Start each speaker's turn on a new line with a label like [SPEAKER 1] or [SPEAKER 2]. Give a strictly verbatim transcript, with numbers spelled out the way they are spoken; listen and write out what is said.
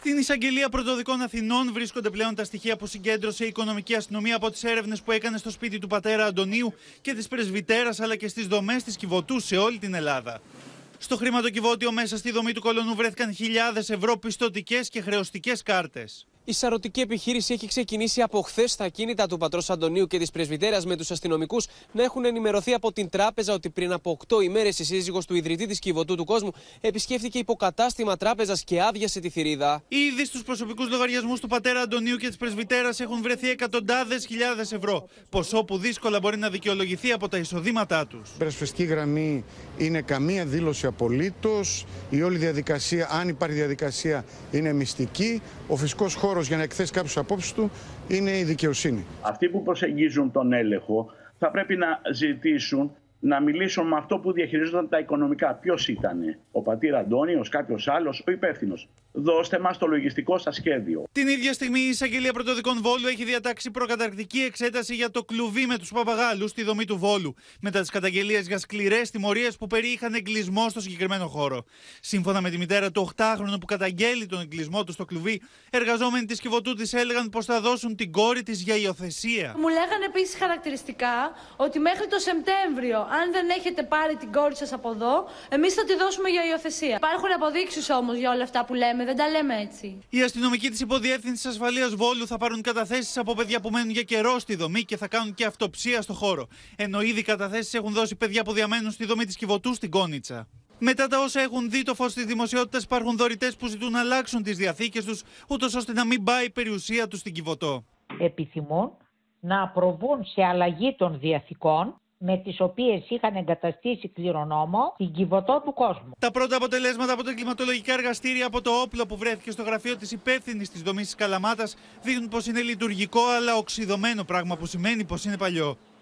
[SPEAKER 1] Στην εισαγγελία πρωτοδικών Αθηνών βρίσκονται πλέον τα στοιχεία που συγκέντρωσε η οικονομική αστυνομία από τις έρευνες που έκανε στο σπίτι του πατέρα Αντωνίου και της πρεσβυτέρας, αλλά και στις δομές της Κιβωτού σε όλη την Ελλάδα. Στο χρηματοκιβώτιο μέσα στη δομή του κολονού βρέθηκαν χιλιάδες ευρώ πιστωτικές και χρεωστικές κάρτες.
[SPEAKER 2] Η σαρωτική επιχείρηση έχει ξεκινήσει από χθες στα κίνητα του πατρός Αντωνίου και της πρεσβυτέρας, με τους αστυνομικούς να έχουν ενημερωθεί από την τράπεζα ότι πριν από οκτώ ημέρες η σύζυγος του ιδρυτή της Κιβωτού του Κόσμου επισκέφθηκε υποκατάστημα τράπεζας και άδειασε τη θηρίδα.
[SPEAKER 1] Ήδη στους προσωπικούς λογαριασμούς του πατέρα Αντωνίου και της πρεσβυτέρας έχουν βρεθεί εκατοντάδες χιλιάδες ευρώ. Ποσό που δύσκολα μπορεί να δικαιολογηθεί από τα εισοδήματά τους.
[SPEAKER 3] Η περασπιστική γραμμή είναι καμία δήλωση απολύτως. Η όλη διαδικασία, αν υπάρχει διαδικασία, είναι μυστική. Ο φυσικός χώρος για να εκθέσει κάποιους απόψεις του είναι η δικαιοσύνη.
[SPEAKER 4] Αυτοί που προσεγγίζουν τον έλεγχο θα πρέπει να ζητήσουν να μιλήσουν με αυτό που διαχειρίζονταν τα οικονομικά. Ποιος ήταν, ο πατήρ Αντώνιος, κάποιος άλλος, ο υπεύθυνος. Δώστε μας το λογιστικό σας σχέδιο.
[SPEAKER 1] Την ίδια στιγμή η εισαγγελία πρωτοδικών Βόλου έχει διατάξει προκαταρκτική εξέταση για το κλουβί με τους παπαγάλους στη δομή του Βόλου, μετά τις καταγγελίες για σκληρές τιμωρίες που περιείχαν εγκλισμό στο συγκεκριμένο χώρο. Σύμφωνα με τη μητέρα του οκτάχρονου που καταγγέλει τον εγκλισμό του στο κλουβί, εργαζόμενοι της Κιβωτού της έλεγαν πως θα δώσουν την κόρη της για υιοθεσία.
[SPEAKER 5] Μου λέγανε επίσης χαρακτηριστικά ότι μέχρι το Σεπτέμβριο, αν δεν έχετε πάρει την κόρη σας από εδώ, εμείς θα τη δώσουμε για υιοθεσία. Υπάρχουν αποδείξεις όμως για όλα αυτά που λέμε. Δεν τα λέμε έτσι.
[SPEAKER 1] Οι αστυνομικοί της Υποδιεύθυνσης Ασφαλείας Βόλου θα πάρουν καταθέσεις από παιδιά που μένουν για καιρό στη δομή και θα κάνουν και αυτοψία στο χώρο. Ενώ ήδη καταθέσεις έχουν δώσει παιδιά που διαμένουν στη δομή της Κιβωτού στην Κόνιτσα. Μετά τα όσα έχουν δει το φως της δημοσιότητας, υπάρχουν δωρητές που ζητούν να αλλάξουν τις διαθήκες τους, ούτως ώστε να μην πάει η περιουσία τους στην Κιβωτό.
[SPEAKER 6] Επιθυμούν να προβούν σε αλλαγή των διαθηκών, με τις οποίες είχαν εγκαταστήσει κληρονόμο την Κιβωτό του Κόσμου.
[SPEAKER 1] Τα πρώτα αποτελέσματα από τα εγκληματολογικά εργαστήρια από το όπλο που βρέθηκε στο γραφείο της υπεύθυνης της δομής της Καλαμάτας δείχνουν πως είναι λειτουργικό αλλά οξυδωμένο, πράγμα που σημαίνει πως είναι παλιό.